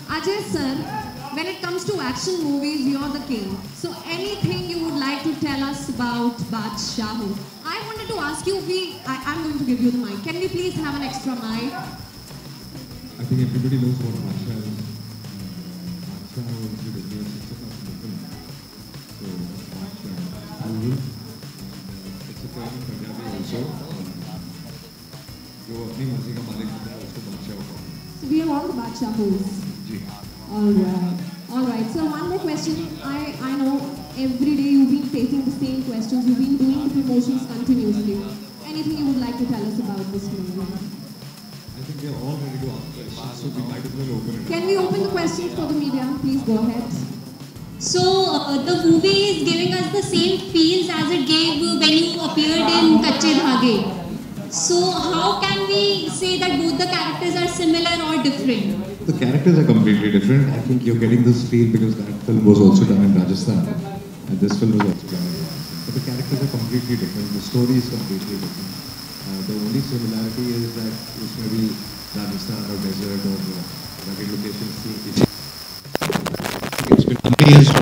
Ajay sir, when it comes to action movies, you're the king. So anything you would like to tell us about Badshah? I wanted to ask you, I'm going to give you the mic. Can we please have an extra mic? I think everybody knows what Badshah is. Badshah was the best success of the film. So Badshah, it's a film in Punjabi also. जो अपनी मर्जी का मालिक होता है उसको बादशाह होता है. So we are all the Badshahs. Ji. All right. So one more question. I know every day you've been facing the same questions. You've been doing the promotions continuously. Anything you would like to tell us about this movie? I think we are all ready to ask questions, so we might as well open it. Can we open the questions for the media? Please go ahead. So the movie is giving us the same feels as it gave when you appeared in Kacche Dhage. So how can we say that both the characters are similar or different? The characters are completely different. I think you're getting this feel because that film was also done in Rajasthan and this film was also done in Rajasthan. But the characters are completely different. The story is completely different. The only similarity is that it's maybe Rajasthan or desert or rugged locations. It's been how many years?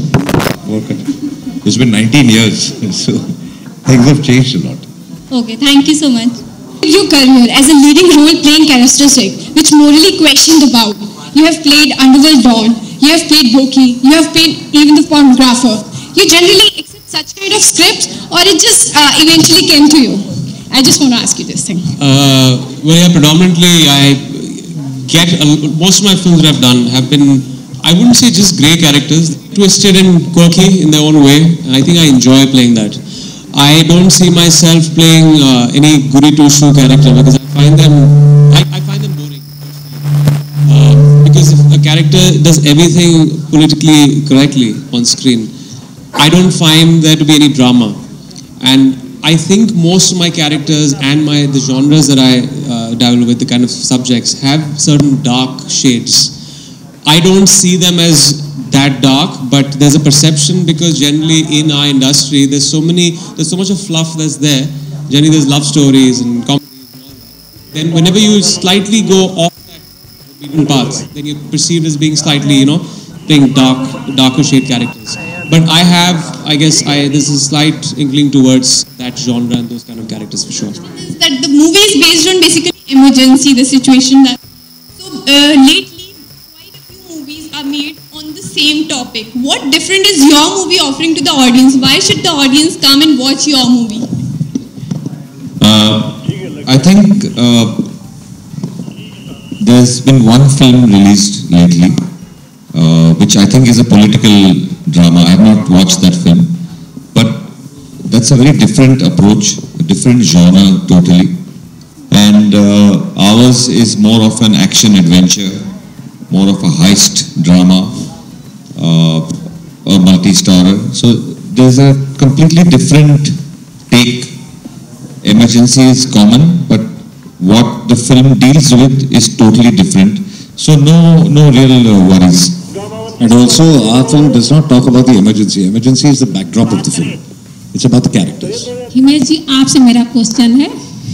It's been 19 years, so things have changed a lot. Okay, thank you so much. Your career as a leading role playing characteristic which morally questioned about. You have played Underworld Dawn, you have played Boki, you have played even the pornographer. You generally accept such kind of scripts or it just eventually came to you? I just want to ask you this thing. Well, yeah, predominantly I get, most of my films that I've done have been, I wouldn't say just grey characters, twisted and quirky in their own way, and I think I enjoy playing that. I don't see myself playing any goody two-shoe character because I find them boring. Because if a character does everything politically correctly on screen, I don't find there to be any drama. And I think most of my characters and the genres that I dabble with, the kind of subjects, have certain dark shades. I don't see them as that dark, but there's a perception because generally in our industry there's so much of fluff that's there. Generally there's love stories and comedies and all that. Then whenever you slightly go off that beaten path, then you're perceived as being slightly, playing darker shade characters. But I guess there's a slight inkling towards that genre and those kind of characters for sure. That the movie is based on basically emergency, the situation that. So lately made on the same topic. What different is your movie offering to the audience? Why should the audience come and watch your movie? I think there's been one film released lately which I think is a political drama. I have not watched that film, but that's a very different approach, a different genre totally, and ours is more of an action adventure, more of a heist drama, a multi-starrer. So there's a completely different take. Emergency is common, but what the film deals with is totally different. So no real worries. And also our film does not talk about the emergency. Emergency is the backdrop of the film. It's about the characters. Himesh जी, आपसे मेरा question है,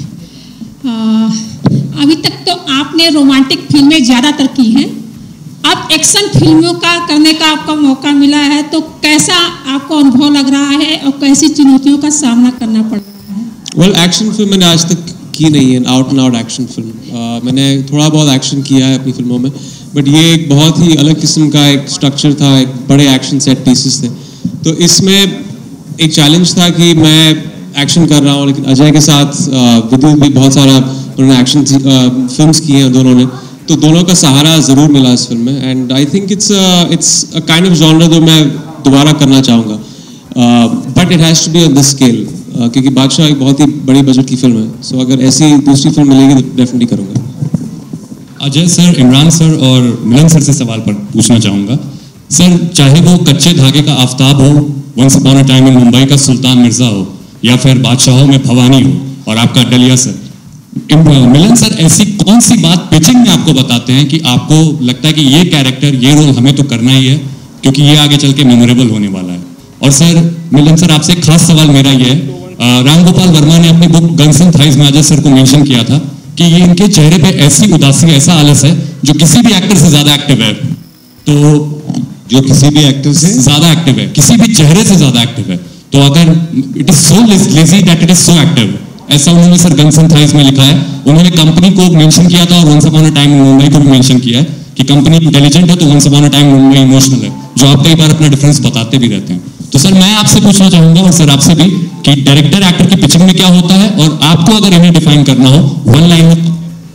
अभी तक तो आपने romantic फिल्में ज़्यादातर की हैं, अब एक्शन फिल्मों का करने का आपका मौका मिला है, तो कैसा आपको अनुभव लग रहा है और कैसी चुनौतियों का सामना करना पड़ रहा है? Well, एक्शन फिल्म मैंने आज तक की नहीं है, out and out action film. मैंने थोड़ा बहुत एक्शन किया है अपनी फिल्मों में, बट ये एक बहुत ही अलग किस्म का एक स्ट्रक्चर था, एक बड़े एक्शन सेट पीसेस थे. तो इसमें एक चैलेंज था कि मैं एक्शन कर रहा हूँ, लेकिन अजय के साथ विद्युत भी बहुत सारा उन्होंने एक्शन फिल्म्स की हैं दोनों ने, तो दोनों का सहारा ज़रूर मिला इस फिल्म में. And I think it's a kind of genre जो मैं दोबारा करना चाहूँगा, but it has to be on this scale, क्योंकि बादशाह एक बहुत ही बड़ी बजट की फिल्म है. सो अगर ऐसी दूसरी फिल्म मिलेगी तो डेफिनेटली करूँगा. अजय सर, इमरान सर और मिलन सर से सवाल पर पूछना चाहूँगा. सर, चाहे वो कच्चे धागे का आफताब हो, once upon a time in Mumbai का सुल्तान मिर्जा हो, या फिर बादशाहों में भवानी हो और आपका डलिया सर, मिलन सर ऐसी कौन सी बात पिचिंग में आपको बताते हैं कि आपको लगता है कि ये कैरेक्टर, ये रोल हमें तो करना ही है क्योंकि ये आगे चल के मेमोरेबल होने वाला है? और सर, मिलन सर आपसे एक खास सवाल मेरा ये है, राम गोपाल वर्मा ने अपनी बुक गन्स एंड थाइज में अजय सर को मेंशन किया था कि ये इनके चेहरे पे ऐसी उदासी, ऐसा आलस है जो किसी भी एक्टर से ज्यादा एक्टिव है, तो जो किसी भी एक्टर से ज्यादा एक्टिव है, किसी भी चेहरे से ज्यादा एक्टिव है, तो अगर it is so lazy that it is so active, ऐसा उन्होंने सर गन्स एंड थाइज में लिखा है। उन्होंने कंपनी को मेंशन किया था और once upon a time in Mumbai को भी मेंशन किया है कि कंपनी इंटेलिजेंट है तो once upon a time Mumbai emotional है, जो आप कई बार अपना डिफरेंस बताते भी रहते हैं। तो सर मैं आपसे पूछना चाहूंगा और सर आपसे भी कि डायरेक्टर एक्टर की पिचिंग में क्या होता है, और आपको अगर इन्हें डिफाइन करना हो वन लाइन में,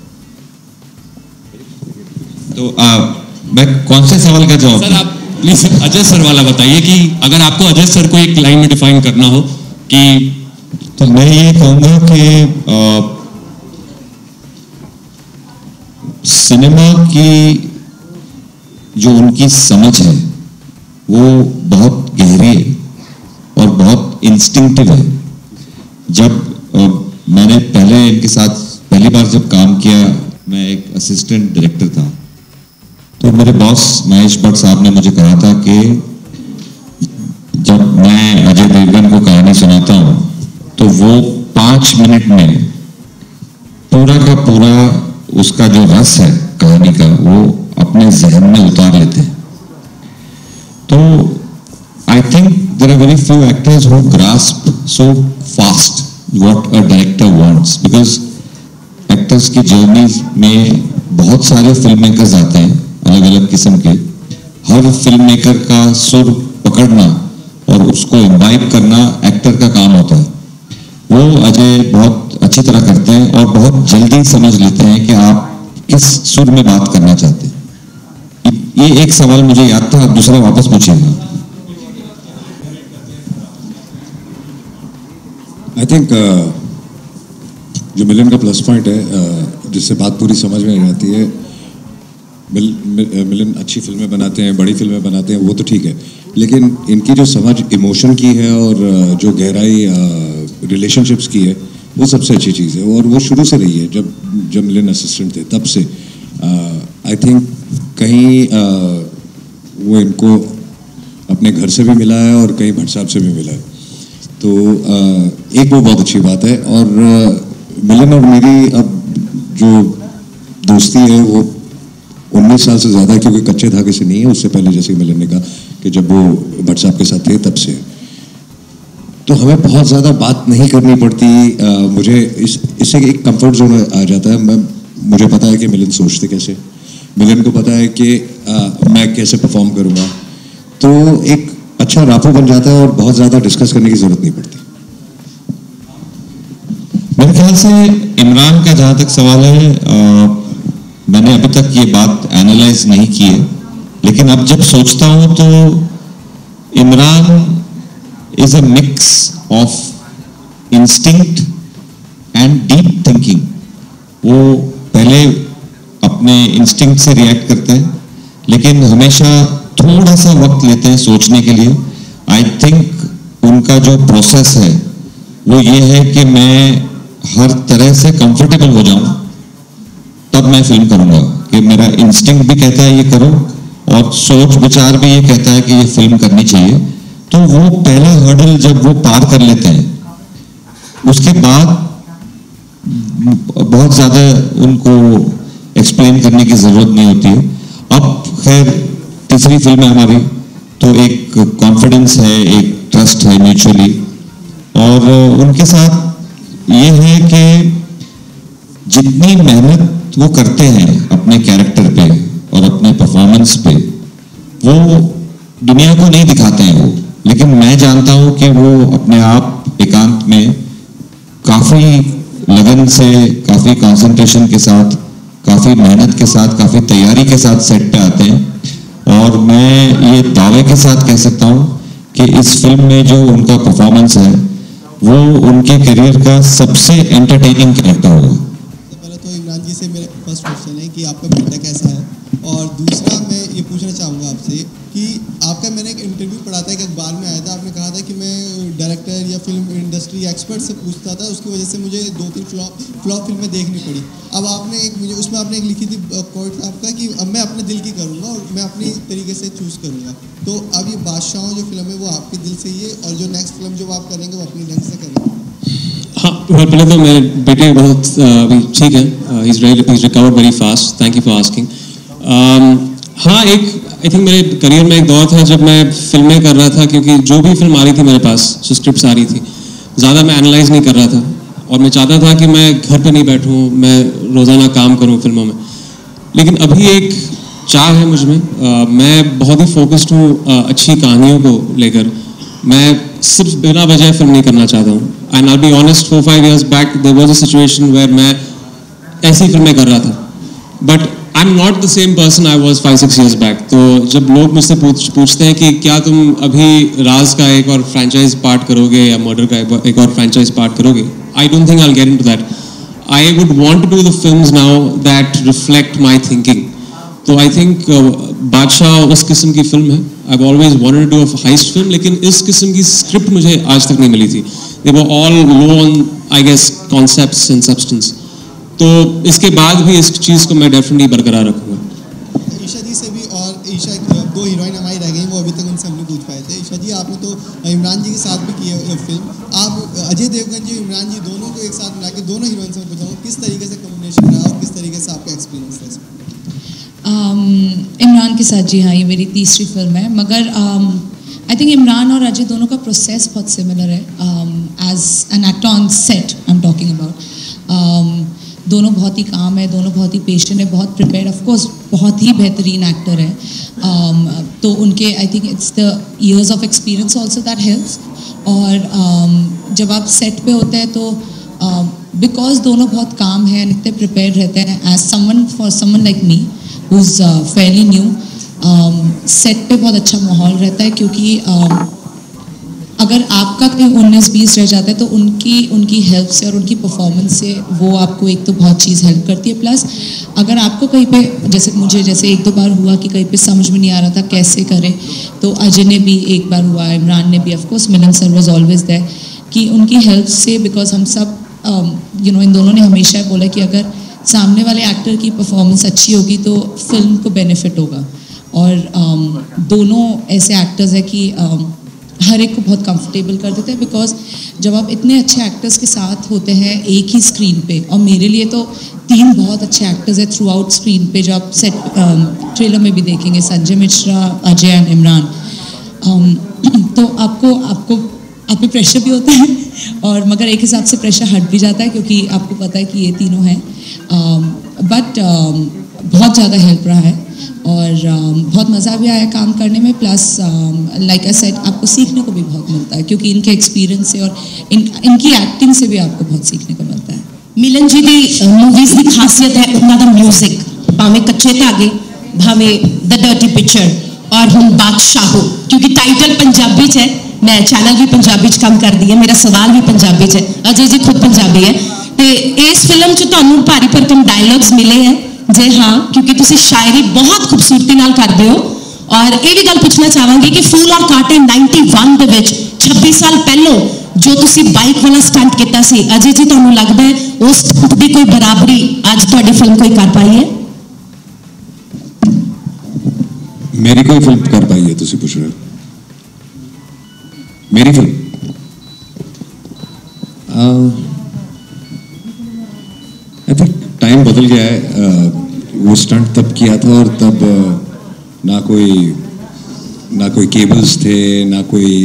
तो मैं कौन से सवाल का जवाब? सर आप प्लीज अजय सर वाला बताइए कि अगर आपको अजय सर को एक लाइन में डिफाइन करना हो कि, तो मैं ये कहूंगा कि सिनेमा की जो उनकी समझ है वो बहुत गहरी है और बहुत इंस्टिंक्टिव है। जब मैंने पहले इनके साथ पहली बार जब काम किया, मैं एक असिस्टेंट डायरेक्टर था, तो मेरे बॉस महेश भट्ट साहब ने मुझे कहा था कि जब मैं अजय देवगन को कहानी सुनाता हूं तो वो 5 मिनट में पूरा का पूरा उसका जो रस है कहानी का वो अपने जहन में उतार लेते हैं। तो I think there are very few actors who grasp so fast what a director wants, because actors की जर्नी में बहुत सारे फिल्म मेकर्स आते हैं अलग अलग किस्म के। हर फिल्म मेकर का सुर पकड़ना और उसको इम्बाइब करना एक्टर का काम होता है। वो अजय बहुत अच्छी तरह करते हैं और बहुत जल्दी समझ लेते हैं कि आप किस सुर में बात करना चाहते हैं। ये एक सवाल मुझे याद था, आप दूसरा वापस पूछिएगा। आई थिंक जो मिलन का प्लस पॉइंट है, जिससे बात पूरी समझ में आती है, मिलन अच्छी फिल्में बनाते हैं, बड़ी फिल्में बनाते हैं, वो तो ठीक है, लेकिन इनकी जो समझ इमोशन की है और जो गहराई रिलेशनशिप्स की है, वो सबसे अच्छी चीज़ है। और वो शुरू से रही है, जब मिलन असिस्टेंट थे तब से। आई थिंक कहीं वो इनको अपने घर से भी मिला है और कहीं भट्ट साहब से भी मिला है, तो एक वो बहुत अच्छी बात है। और मिलन और मेरी अब जो दोस्ती है वो 19 साल से ज़्यादा है, क्योंकि कच्चे धागे से नहीं है, उससे पहले जैसे मिलन ने कहा कि जब वो भट्ट साहब के साथ थे तब से। तो हमें बहुत ज़्यादा बात नहीं करनी पड़ती। मुझे इससे एक कंफर्ट जोन आ जाता है। मुझे पता है कि मिलन सोचते कैसे, मिलन को पता है कि मैं कैसे परफॉर्म करूँगा, तो एक अच्छा रापो बन जाता है और बहुत ज़्यादा डिस्कस करने की ज़रूरत नहीं पड़ती। मेरे ख्याल से इमरान का जहाँ तक सवाल है, मैंने अभी तक ये बात एनालाइज नहीं की है, लेकिन अब जब सोचता हूँ तो Imran is a mix of instinct and deep thinking. वो पहले अपने इंस्टिंक्ट से रिएक्ट करते हैं, लेकिन हमेशा थोड़ा सा वक्त लेते हैं सोचने के लिए। आई थिंक उनका जो प्रोसेस है वो ये है कि मैं हर तरह से कंफर्टेबल हो जाऊं तब मैं फिल्म करूंगा, कि मेरा इंस्टिंक्ट भी कहता है ये करो और सोच विचार भी ये कहता है कि ये फिल्म करनी चाहिए। तो वो पहला हर्डल जब वो पार कर लेते हैं, उसके बाद बहुत ज़्यादा उनको एक्सप्लेन करने की ज़रूरत नहीं होती है। अब खैर तीसरी फिल्म है हमारी, तो एक कॉन्फिडेंस है, एक ट्रस्ट है म्यूचुअली, और उनके साथ ये है कि जितनी मेहनत वो करते हैं अपने कैरेक्टर पे और अपने परफॉर्मेंस पे, वो दुनिया को नहीं दिखाते हैं वो, लेकिन मैं जानता हूं कि वो अपने आप एकांत में काफी लगन से, काफी कंसंट्रेशन के साथ, काफी मेहनत के साथ, काफी तैयारी के साथ सेट पे आते हैं। और मैं ये दावे के साथ कह सकता हूं कि इस फिल्म में जो उनका परफॉर्मेंस है वो उनके करियर का सबसे एंटरटेनिंग कैरेक्टर होगा। पहले तो इमरान जी से मेरा फर्स्ट क्वेश्चन है कि आपका बेटा कैसा है, और दूसरा मैं ये पूछना चाहूँगा आपसे कि आपका, मैंने एक इंटरव्यू पढ़ा था, एक अखबार में आया था, आपने कहा था कि मैं डायरेक्टर या फिल्म इंडस्ट्री एक्सपर्ट से पूछता था, उसकी वजह से मुझे 2-3 फ्लॉप फिल्में देखनी पड़ी। अब आपने उसमें आपने एक लिखी थी कोट आपका कि अब मैं अपने दिल की करूँगा और मैं अपनी तरीके से चूज़ करूँगा। तो अब ये बादशाहों जो फिल्म है वो आपके दिल से ही है, और जो नेक्स्ट फिल्म जो आप करेंगे वो अपनी ढंग से करेंगे? हाँ, पहले तो मेरे बेटे बहुत अभी ठीक है, he's recovered very fast, thank you for asking। हाँ, एक आई थिंक मेरे करियर में एक दौर था जब मैं फिल्में कर रहा था, क्योंकि जो भी फिल्म आ रही थी मेरे पास, जो स्क्रिप्ट आ रही थी, ज़्यादा मैं एनालाइज नहीं कर रहा था और मैं चाहता था कि मैं घर पे नहीं बैठूँ, मैं रोज़ाना काम करूँ फिल्मों में। लेकिन अभी एक चाह है मुझ में, मैं बहुत ही फोकस्ड हूँ अच्छी कहानियों को लेकर। मैं सिर्फ बिना वजह फिल्म नहीं करना चाहता हूँ। And I be honest, 4-5 years back there was a situation where मैं ऐसी फिल्में कर रहा था, but I am not the same person I was 5-6 years back. तो जब लोग मुझसे पूछते हैं कि क्या तुम अभी राज का एक और फ्रेंचाइज पार्ट करोगे या मर्डर का एक और फ्रेंचाइज पार्ट करोगे, I don't think I will get into that. I would want to do the films now that reflect my thinking. तो आई थिंक बादशाह उस किस्म की फिल्म है। I have always wanted to do a heist film, लेकिन इस किस्म की script मुझे आज तक नहीं मिली थी। They were all low on I guess concepts and substance. तो इसके बाद भी इस चीज़ को मैं डेफिनेटली बरकरार रखूँगा। ईशा जी से भी, और ईशा 2 हीरोइन हमारी रह गई, वो अभी तक उनसे हम नहीं पूछ पाए थे। ईशा जी, आपने तो इमरान जी के साथ भी की है फिल्म। आप अजय देवगन जी, इमरान जी दोनों को एक साथ मिला के दोनों हीरोइन से मैं पूछूँगा किस तरीके से कॉम्बिनेशन रहा और किस तरीके से आपका एक्सपीरियंस रहा इसमें? इमरान के साथ, जी हाँ, ये मेरी तीसरी फिल्म है, मगर आई थिंक इमरान और अजय दोनों का प्रोसेस बहुत सिमिलर है। As an actor on set I am talking about, दोनों बहुत ही काम है, दोनों बहुत ही पेशेंट है, बहुत प्रिपेयर्ड, ऑफ कोर्स बहुत ही बेहतरीन एक्टर है। तो उनके I think it's the years of experience also that helps. और जब आप सेट पे होते हैं तो बिकॉज दोनों बहुत काम है, इतने प्रिपेयर्ड रहते हैं, as someone for someone like me who is fairly new, set पे बहुत अच्छा माहौल रहता है, क्योंकि अगर आपका कहीं 19-20 रह जाता है तो उनकी हेल्प से और उनकी परफॉर्मेंस से वो आपको एक तो बहुत चीज़ हेल्प करती है। प्लस अगर आपको कहीं पे, जैसे एक दो बार हुआ कि कहीं पे समझ में नहीं आ रहा था कैसे करें, तो अजय ने भी एक बार हुआ, इमरान ने भी, of course Milan sir was always there, कि उनकी हेल्प से, बिकॉज हम सब इन दोनों ने हमेशा बोला कि अगर सामने वाले एक्टर की परफॉर्मेंस अच्छी होगी तो फिल्म को बेनिफिट होगा। और दोनों ऐसे एक्टर्स हैं कि हर एक को बहुत कंफर्टेबल कर देते हैं, बिकॉज जब आप इतने अच्छे एक्टर्स के साथ होते हैं एक ही स्क्रीन पे, और मेरे लिए तो 3 बहुत अच्छे एक्टर्स हैं थ्रू आउट स्क्रीन पे, जो आप सेट ट्रेलर में भी देखेंगे, संजय मिश्रा, अजय एंड इमरान। तो आपको आप पे प्रेशर भी होता है, और मगर एक हिसाब से प्रेशर हट भी जाता है, क्योंकि आपको पता है कि ये तीनों हैं। बट बहुत ज़्यादा हेल्प रहा है, और बहुत मज़ा भी आया काम करने में। प्लस लाइक आई सेड, आपको सीखने को भी बहुत मिलता है, क्योंकि इनके एक्सपीरियंस से और इनकी एक्टिंग से भी आपको बहुत सीखने को मिलता है। मिलन जी दी मूवीज की खासियत है उन्हों का म्यूजिक, भावें कच्चे धागे, भावें द डर्टी पिक्चर और हम बादशाह हो, क्योंकि टाइटल पंजाबी च है, मैं चैनल भी पंजाबी च काम करती है, मेरा सवाल भी पंजाबी च है, अजय जी खुद पंजाबी है। तो इस फिल्म च तुहानू भारी भरकम डायलॉग्स मिले हैं जे? हाँ, क्योंकि तुसी शायरी बहुत खूबसूरती नाल करते हो। और ये भी गल पूछना चाहांगी कि फूल और कांटे 91 दे विच 26 साल पहलों जो तुसी बाइक वाला स्टंट किया सी, अजय जी तुहानू लगता है उस स्टंट की कोई बराबरी अज तुहाडी फिल्म कोई कर पाई है? मेरी कोई फिल्म कर पाई है तुसी पूछ रहे हो? मेरी फिल्म आई थिंक टाइम बदल गया है। वो स्टंट तब किया था और तब ना कोई केबल्स थे, ना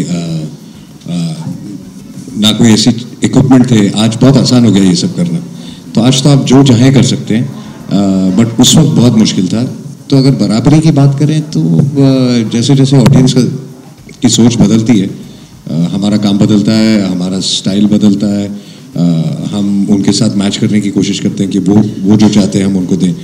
कोई ऐसी इक्विपमेंट थे। आज बहुत आसान हो गया ये सब करना, तो आज तो आप जो चाहें कर सकते हैं, बट उस वक्त बहुत मुश्किल था। तो अगर बराबरी की बात करें तो जैसे जैसे ऑडियंस की सोच बदलती है, हमारा काम बदलता है, हमारा स्टाइल बदलता है, हम उनके साथ मैच करने की कोशिश करते हैं कि वो जो चाहते हैं हम उनको दें।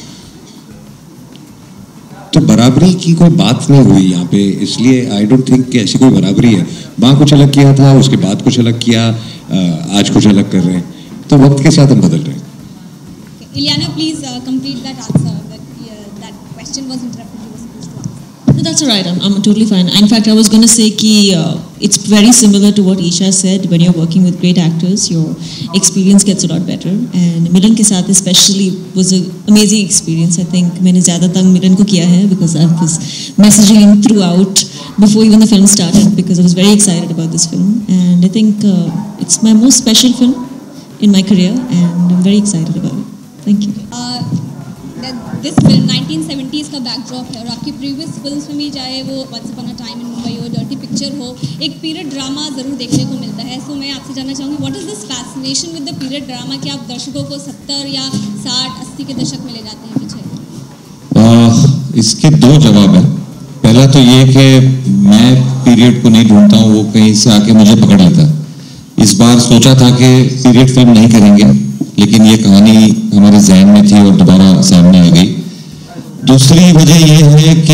तो बराबरी की कोई बात नहीं हुई यहाँ पे, इसलिए आई डोंट थिंक कि ऐसी कोई बराबरी है। वहाँ कुछ अलग किया था, उसके बाद कुछ अलग किया, आज कुछ अलग कर रहे हैं, तो वक्त के साथ हम बदल रहे हैं। Ileana, please complete that answer. That question was interrupted. You were supposed to answer. No, that's all right. I'm totally fine. In fact, I was going to say that it's very similar to what Isha said. When you're working with great actors, your experience gets a lot better. And Milan ke saath especially was an amazing experience. I think मैंने ज़्यादा तंग मिलन को किया है because I was messaging him throughout before even the film started because I was very excited about this film. And I think it's my most special film in my career, and I'm very excited about it. Thank you. This film 1970s का backdrop है और आपकी previous films में भी चाहे वो once upon a time in Mumbai हो, dirty picture हो, एक पीरियड ड्रामा ज़रूर देखने को मिलता है. सो मैं आपसे जानना चाहूँगी what is this fascination with the period drama कि आप दर्शकों को 70 या 60-80 के दशक में ले जाते हैं पीछे? इसके दो जवाब है. पहला तो ये कि मैं पीरियड को नहीं ढूंढता हूँ, वो कहीं से आके मुझे पकड़ लेता. इस बार सोचा था कि पीरियड फिल्म नहीं करेंगे, लेकिन ये कहानी हमारे जहन में थी और दोबारा सामने आ गई. दूसरी वजह ये है कि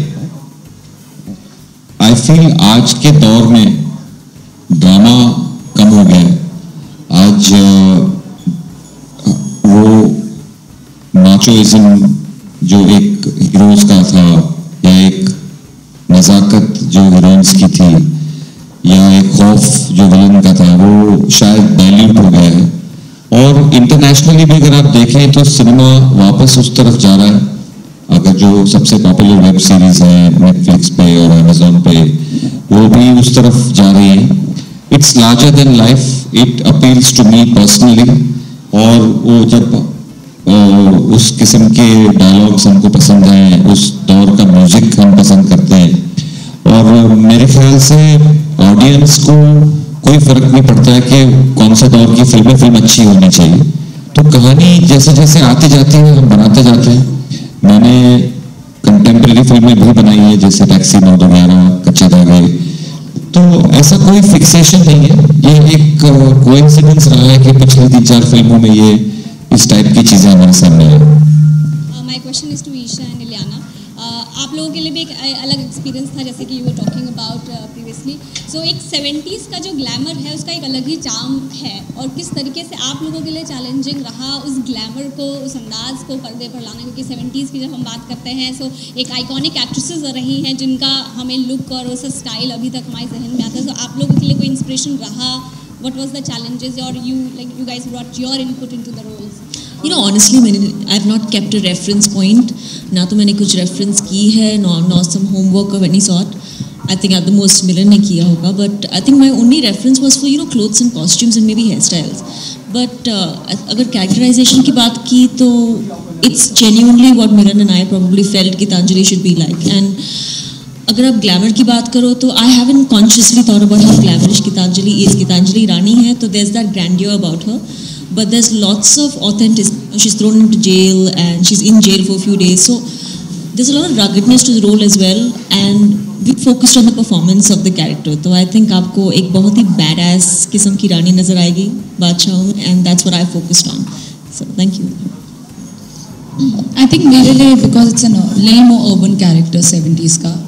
आई फील आज के दौर में ड्रामा कम हो गया है. आज वो माचोइज्म जो एक हीरोज का था, या एक नजाकत जो हीरोइंस की थी, या एक खौफ जो विलन का था, वो शायद डाइल्यूट हो गया है. और इंटरनेशनली भी अगर आप देखें तो सिनेमा वापस उस तरफ जा रहा है. अगर जो सबसे पॉपुलर वेब सीरीज है नेटफ्लिक्स पे और अमेजोन पे, वो भी उस तरफ जा रही है. It's larger than life, it appeals to me personally. और वो जब उस किस्म के डायलॉग्स हमको पसंद हैं, उस दौर का म्यूजिक हम पसंद करते हैं, और मेरे ख्याल से ऑडियंस को कोई फर्क नहीं पड़ता है कि कौन सा दौर की फिल्म अच्छी होनी चाहिए. तो कहानी जैसे जैसे आती जाती है हम बनाते जाते हैं. मैंने कंटेम्प्रेरी फिल्में भी बनाई है, जैसे टैक्सी 9/11, कच्चे धागे. तो ऐसा कोई फिक्सेशन नहीं है, ये एक कोइंसिडेंस रहा है कि पिछली 3-4 फिल्मों में ये इस टाइप की चीजें हमारे सामने हैं. My question is to Esha and Ileana. आप लोगों के लिए भी एक अलग एक्सपीरियंस था, जैसे कि you were talking about previously. So एक 70s का जो ग्लैमर है उसका एक अलग ही चार्म है, और किस तरीके से आप लोगों के लिए चैलेंजिंग रहा उस ग्लैमर को, उस अंदाज को पर्दे पर लाना, क्योंकि 70s की जब हम बात करते हैं सो एक आइकॉनिक एक्ट्रेसेस रही हैं जिनका हमें लुक और उस स्टाइल अभी तक हमारे जहन में आता है. सो आप लोगों के लिए कोई इंस्पिरेशन रहा? What was the challenges, or you guys brought your input into the roles? You know, honestly, I've not kept a reference point. ना तो मैंने कुछ reference की है, nor some homework of any sort. I think at the most Milan ने किया होगा, but I think my only reference was for clothes and costumes and maybe hairstyles. But अगर characterization की बात की तो it's genuinely what Milan and I probably felt Gitanjali should be like. And अगर आप ग्लैमर की बात करो तो I haven't consciously thought about how glamorous Gitanjali is. Gitanjali रानी है तो there is that grandeur about her, but there is lots of authenticity. She is thrown into jail and she is in jail for few days, so there is a lot of ruggedness to the role as well, and we focused on the performance of the character. तो I think आपको एक बहुत ही bad S किस्म की रानी नजर आएगी बादशाह में, and that's what I focused on. So thank you. I think मेरे लिए because it's a little more urban character 70s का.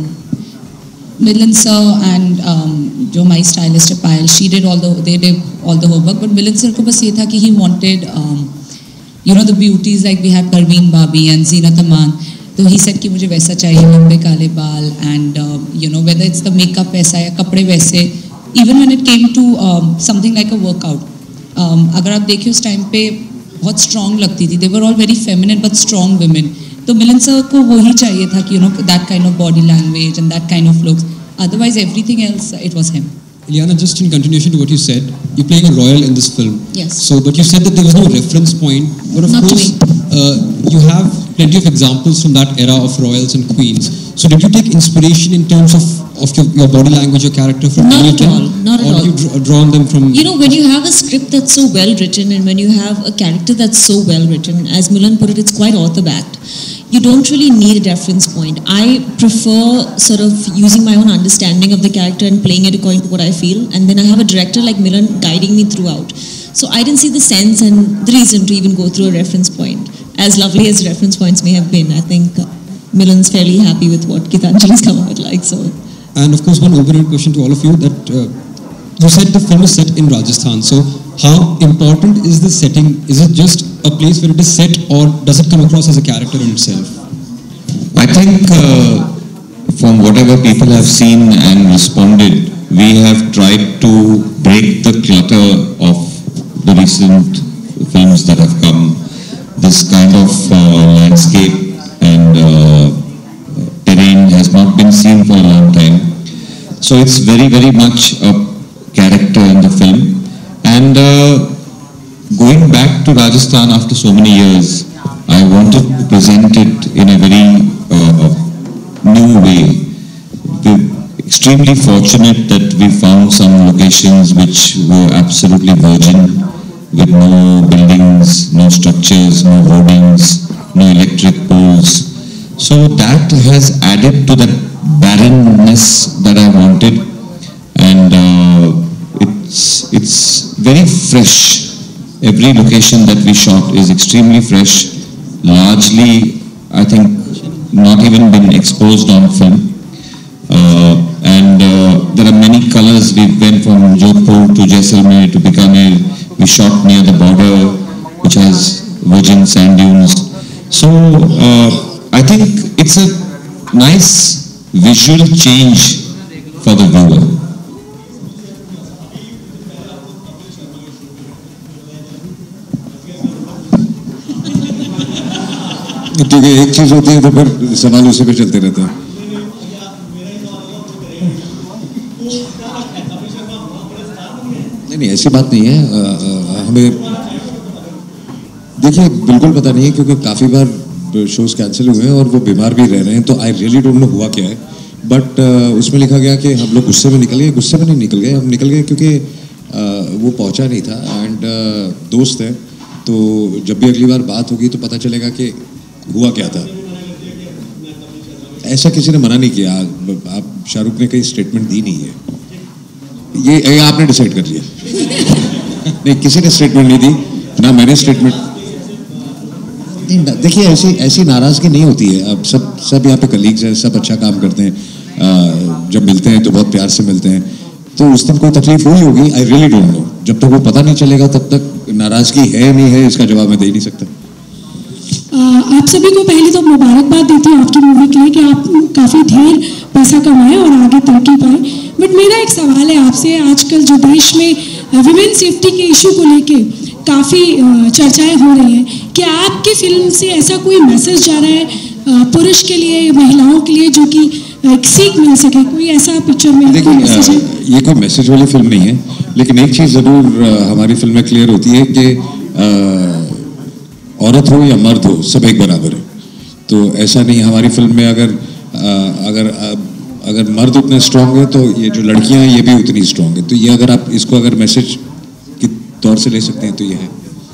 Milan sir and जो my stylist है Payal, they did all the homework, but Milan sir को बस ये था कि he wanted the beauties like we had Parveen Babi and Zeenat Aman. तो he said कि मुझे वैसा चाहिए, लंबे काले बाल, and whether it's the makeup वैसा या कपड़े वैसे. Even when it came to something like a workout, अगर आप देखिए उस टाइम पे बहुत स्ट्रॉन्ग लगती थी. They were all very feminine but strong women. तो मिलन सर को वही चाहिए था कि that kind of body language and that kind of looks. Otherwise everything else it was him. Ileana, just in continuation to what you said, you're playing a royal in this film. Yes. So, but you said that there was no reference point. But of Not to course, you have plenty of examples from that era of royals and queens. So, did you take inspiration in terms of your body language, your character from Not any at of them? all. Not at or all. Or you drawn them from? When you have a script that's so well written, and when you have a character that's so well written, as Milan put it, it's quite author-backed. You don't really need a reference point. I prefer sort of using my own understanding of the character and playing it according to what I feel, and then I have a director like Milan guiding me throughout. So I didn't see the sense and the reason to even go through a reference point. As lovely as reference points may have been, I think Milan's fairly happy with what Gitanjali's come out like. So. And of course, one overrated question to all of you, that you said the film is set in Rajasthan. So how important is the setting? Is it just a place where it is set, or does it come across as a character in itself? I think from whatever people have seen and responded, we have tried to break the clutter of the recent films that have come. This kind of landscape and terrain has not been seen for a long time. So it's very, very much a character in the film. And going back to Rajasthan after so many years, I wanted to present it in a very new way. We're extremely fortunate that we found some locations which were absolutely virgin, with no buildings, no structures, no hoardings, no electric poles. So that has added to that barrenness that I wanted, and it's very fresh. Every location that we shot is extremely fresh, largely I think not even been exposed on film, and there are many colors. We went from Jodhpur to Jaisalmer to Bikaner. We shot near the border, which has virgin sand dunes. So I think it's a nice visual change for the viewer. क्योंकि एक चीज होती है तो फिर सवाल उसी पे चलते रहते हैं। नहीं, ऐसी बात नहीं है। हमें देखिए बिल्कुल पता नहीं है, क्योंकि काफ़ी बार शोज कैंसिल हुए हैं और वो बीमार भी रह रहे हैं, तो आई रियली डोंट नो हुआ क्या है। बट उसमें लिखा गया कि हम लोग गुस्से में निकल गए। गुस्से में नहीं निकल गए, हम निकल गए क्योंकि वो पहुंचा नहीं था। एंड दोस्त है, तो जब भी अगली बार बात होगी तो पता चलेगा कि हुआ क्या था। ऐसा किसी ने मना नहीं किया। आप शाहरुख ने कहीं स्टेटमेंट दी नहीं है, ये आपने डिसाइड कर लिया। नहीं, किसी ने स्टेटमेंट नहीं दी, ना मैंने स्टेटमेंट। देखिए ऐसी नाराजगी नहीं होती है। अब सब यहाँ पे कलीग्स हैं, सब अच्छा काम करते हैं। जब मिलते हैं तो बहुत प्यार से मिलते हैं, तो उस दिन कोई तकलीफ हुई होगी, आई रियली डोंट नो। जब तक वो पता नहीं चलेगा तब तक नाराजगी है नहीं है इसका जवाब मैं दे ही नहीं सकता। आप सभी को पहले तो मुबारकबाद देती हूँ आपकी मूवी के लिए कि आप काफ़ी ढेर पैसा कमाए और आगे तरक्की पाए। बट मेरा एक सवाल है आपसे, आजकल जो देश में विमेन सेफ्टी के इशू को लेके काफ़ी चर्चाएं हो रही हैं, क्या आपकी फिल्म से ऐसा कोई मैसेज जा रहा है पुरुष के लिए, महिलाओं के लिए, जो कि एक सीख मिल सके? कोई ऐसा पिक्चर में कोई मैसेज है? ये कोई मैसेज वाली फिल्म नहीं है, लेकिन एक चीज़ ज़रूर हमारी फिल्म में क्लियर होती है कि औरत हो या मर्द हो, सब एक बराबर है। तो ऐसा नहीं, हमारी फिल्म में अगर मर्द उतने स्ट्रांग है तो ये जो लड़कियां हैं ये भी उतनी स्ट्रांग है। तो ये अगर आप इसको अगर मैसेज के तौर से ले सकते हैं तो ये है।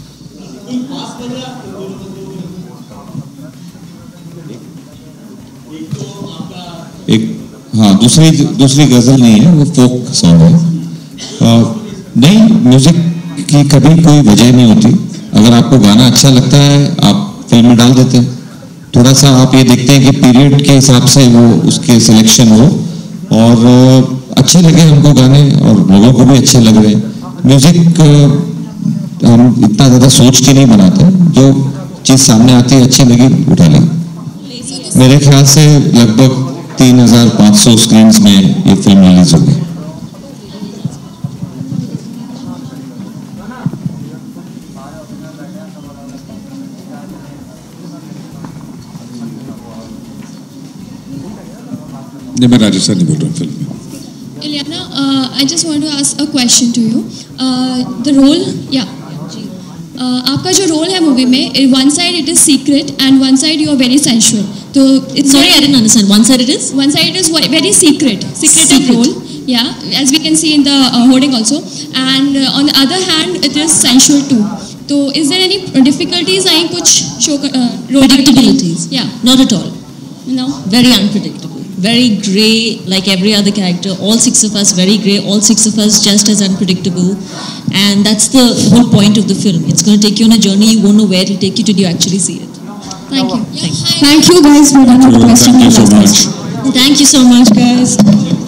हाँ, दूसरी गजल नहीं है, वो फोक सॉन्ग है। नहीं, म्यूजिक की कभी कोई वजह नहीं होती। अगर आपको गाना अच्छा लगता है आप फिल्म में डाल देते हैं। थोड़ा सा आप ये देखते हैं कि पीरियड के हिसाब से वो उसके सिलेक्शन हो और अच्छे लगे हमको गाने और लोगों को भी अच्छे लग रहे हैं। म्यूजिक हम इतना ज़्यादा सोच के नहीं बनाते, जो चीज़ सामने आती है अच्छी लगी उठा ली। मेरे ख्याल से लगभग 3500 स्क्रीन्स में ये फिल्म रिलीज होगी। नहीं, मैं राजस्थानी बोल रहा हूँ फिल्म में। Ileana, I just want to ask a question to you. The role, आपका जो रोल है मूवी में, one side it is secret and one side you are very sensual. तो Sorry, I didn't understand. One side it is? One side is very secretive role. Yeah, as we can see in the hoarding also. And on the other hand, it is sensual too. So is there any difficulties? आई कुछ show Predictabilities? Yeah. Not at all. No. Very unpredictable. Very grey, like every other character. All six of us very grey. All six of us just as unpredictable. And that's the whole point of the film. It's going to take you on a journey. You won't know where it'll take you till you actually see it. Thank you. Thank you guys for the question. Thank you so much. Thank you so much, guys.